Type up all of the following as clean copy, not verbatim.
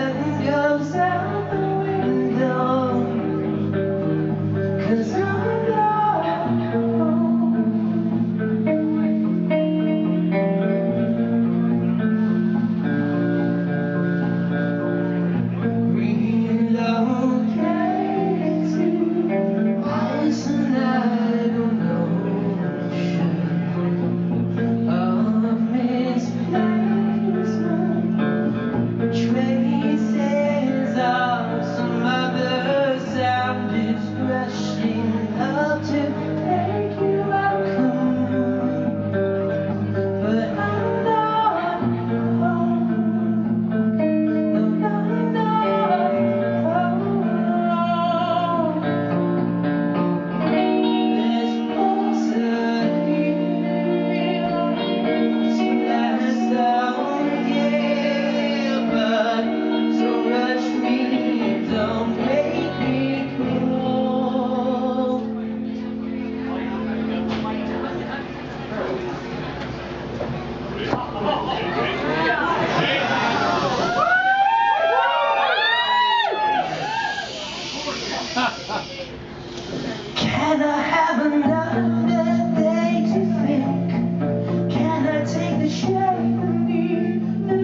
sun goes out the window, 'cause I'm not home. Relocating, isolated ocean of misplacement, traces of some other sound is rushing up to make you welcome, but I'm not home. No, I'm not home. There's water here to last all year, but don't rush me, don't make me cold. Can I have another day to think? Can I take the shade beneath the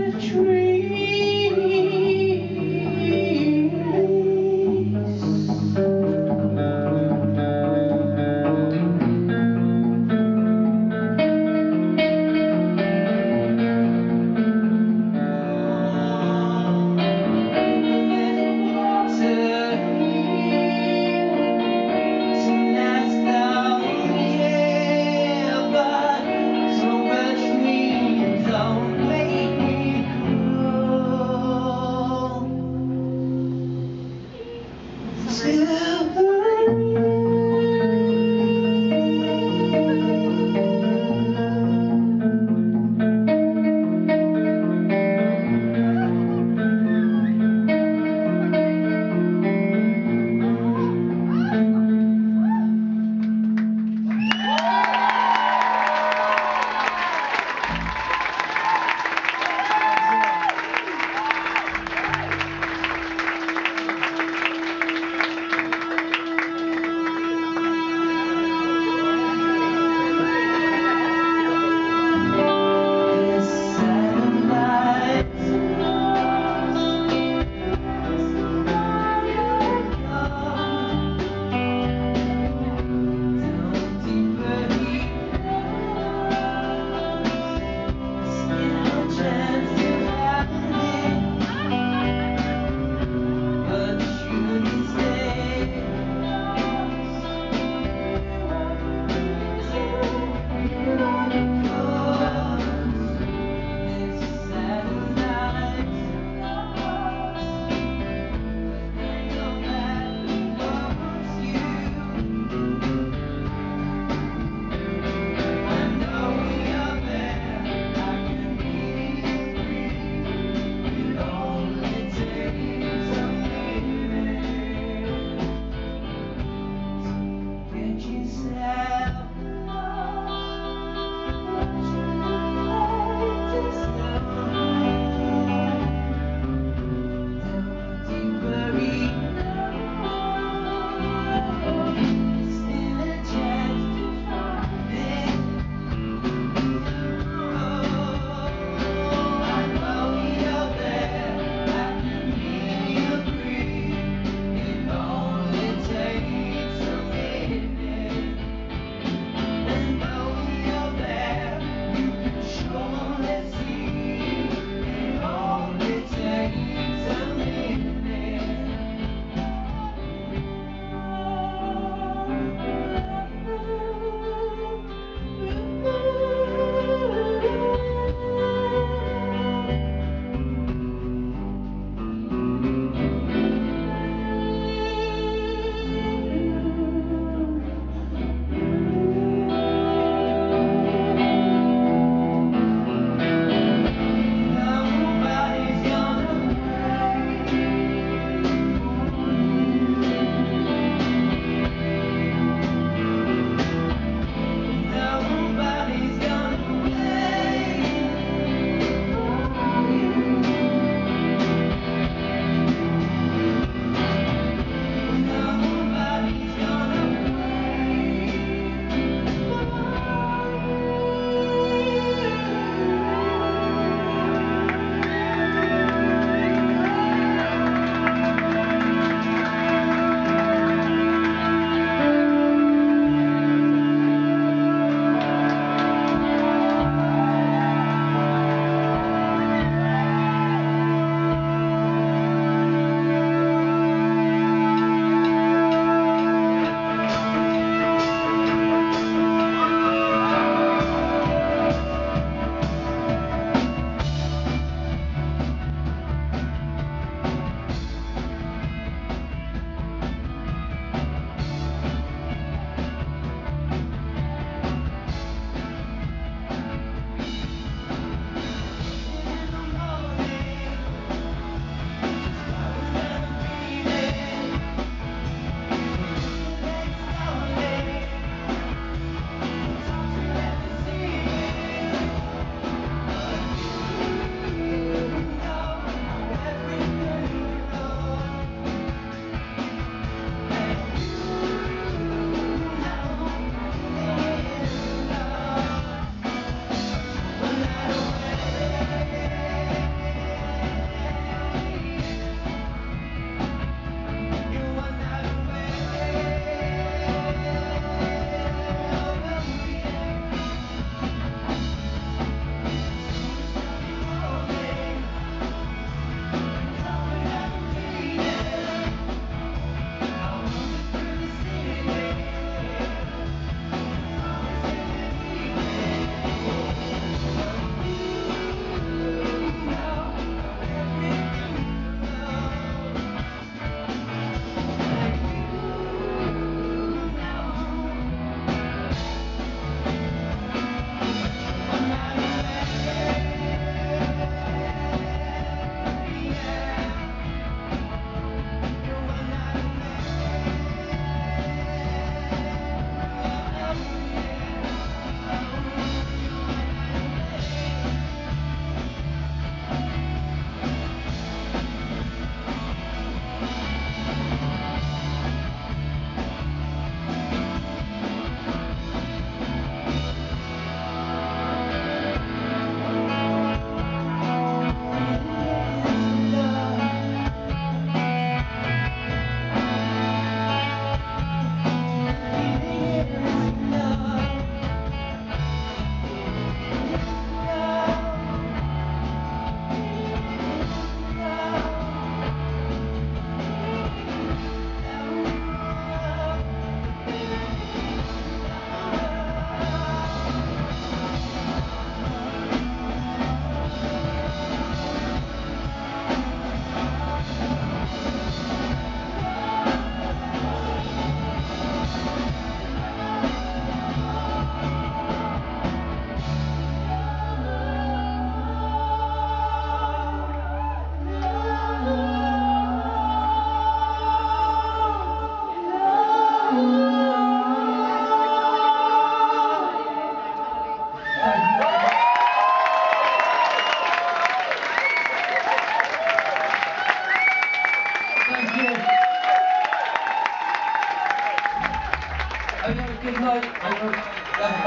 Have you had a good night? Have you had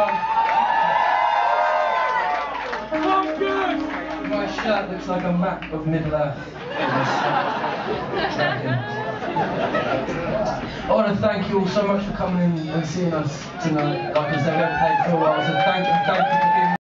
fun? I'm good! My shirt looks like a map of Middle-earth. I want to thank you all so much for coming in and seeing us tonight. Like I said, we haven't played for a while, so thank you for being